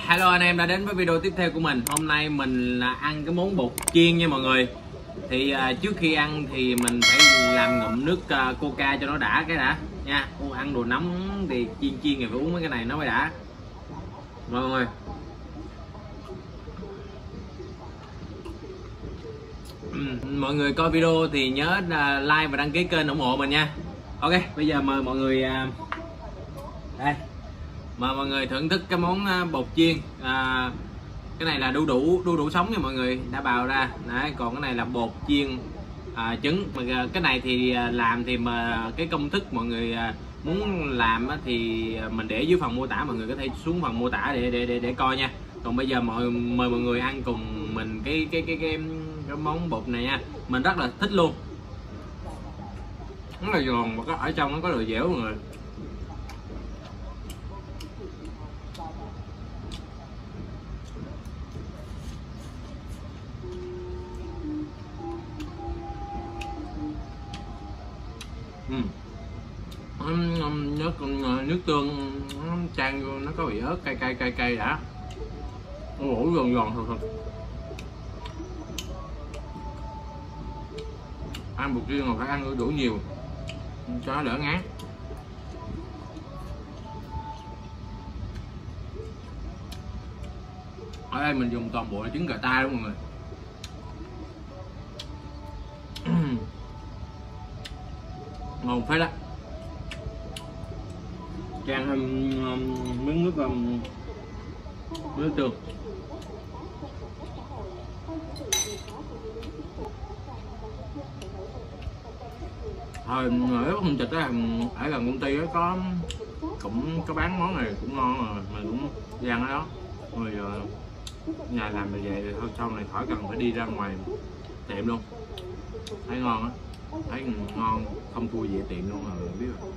Hello anh em đã đến với video tiếp theo của mình. Hôm nay mình là ăn cái món bột chiên nha mọi người. Thì trước khi ăn thì mình phải làm ngụm nước coca cho nó đã cái đã nha. Ăn đồ nóng thì chiên thì phải uống mấy cái này nó mới đã. Mọi người. Mọi người coi video thì nhớ like và đăng ký kênh ủng hộ mình nha. Ok, bây giờ mời mọi người đây. Mời mọi người thưởng thức cái món bột chiên. Cái này là đu đủ sống nha mọi người, đã bào ra. Đấy, còn cái này là bột chiên trứng. Mà cái này thì làm thì mà cái công thức mọi người muốn làm thì mình để dưới phần mô tả, mọi người có thể xuống phần mô tả để coi nha. Còn bây giờ mời mọi người ăn cùng mình cái món bột này nha. Mình rất là thích luôn, rất là giòn và có ở trong nó có độ dẻo mọi người. Nước tương nó chan vô, nó có vị ớt cay đã. Ổ giòn thật. Ăn bột chiên mà phải ăn đủ nhiều cho nó đỡ ngán. Ở đây mình dùng toàn bộ là trứng gà ta đó mọi người. Ngon phết đó. Chan miếng nước tương. Hồi lúc hôm dịch á, ở gần công ty đó cũng có bán món này cũng ngon rồi, mình cũng đi ăn ở đó. Rồi giờ nhà làm về vậy thôi, sau này khỏi cần phải đi ra ngoài tiệm luôn. Thấy ngon á, thấy ngon không thua gì tiệm luôn rồi biết rồi.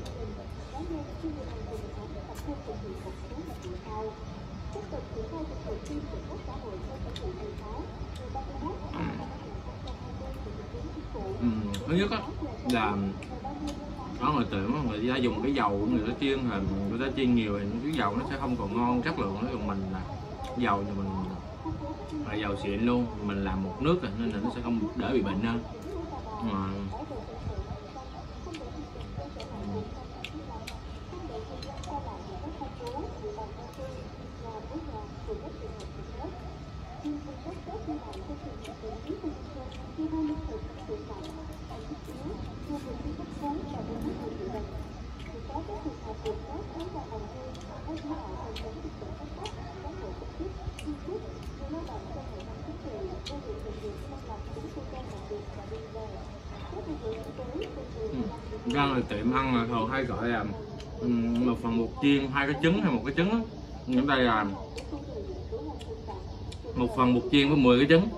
Thứ nhất á là ở ngoài tiệm người ta dùng cái dầu người ta chiên, thì người ta chiên nhiều thì cái dầu nó sẽ không còn ngon chất lượng nữa. Còn mình là dầu thì mình là dầu xịn luôn, mình làm một nước rồi nên là nó sẽ không đỡ bị bệnh hơn. Ra ngoài tiệm ăn là thường hay gọi là một phần bột chiên 2 cái trứng hay 1 cái trứng. Chúng đây là 1 phần bột chiên với 10 cái trứng.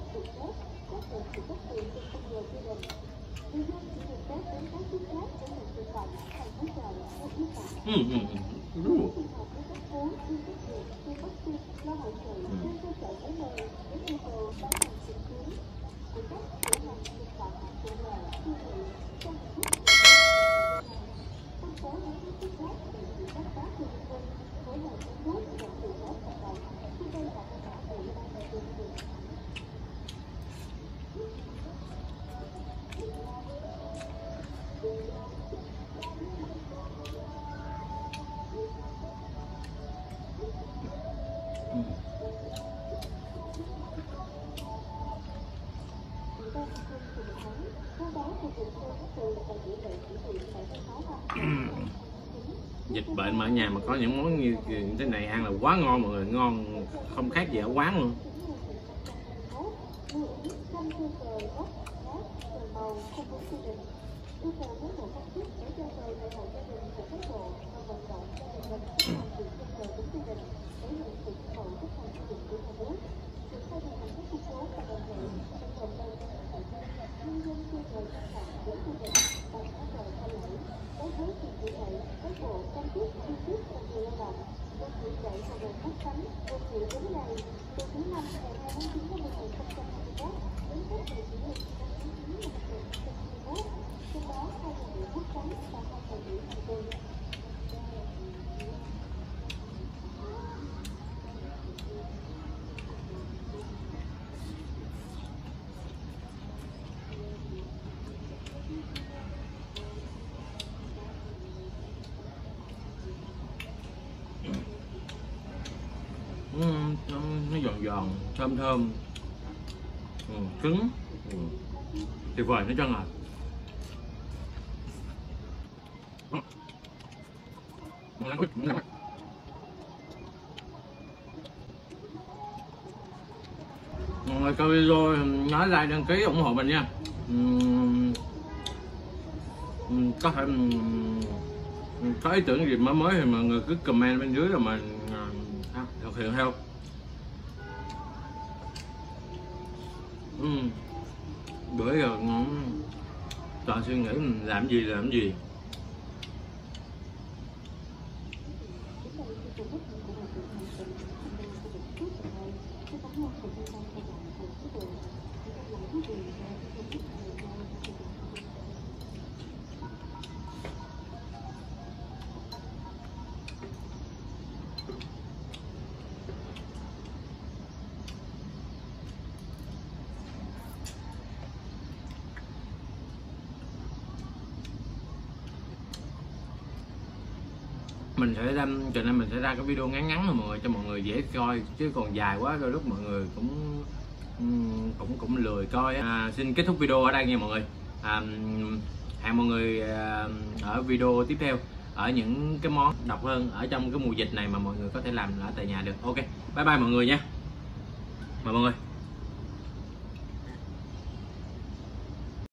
Dịch bệnh mà ở nhà mà có những món như thế này ăn là quá ngon mọi người, ngon không khác gì ở quán luôn. nó giòn giòn thơm thơm, cứng, tuyệt vời nói chân à. Mọi người coi video nhớ like đăng ký ủng hộ mình nha. Có thể có ý tưởng gì mới thì mọi người cứ comment bên dưới rồi mình thực hiện theo. Bữa giờ toàn suy nghĩ mình làm gì. Mình sẽ cho nên mình sẽ ra cái video ngắn rồi mọi người, cho mọi người dễ coi, chứ còn dài quá đôi lúc mọi người cũng lười coi. Xin kết thúc video ở đây nha mọi người. Hẹn mọi người ở video tiếp theo ở những cái món độc hơn ở trong cái mùa dịch này mà mọi người có thể làm ở tại nhà được. Ok, bye bye mọi người nha. Mời mọi người.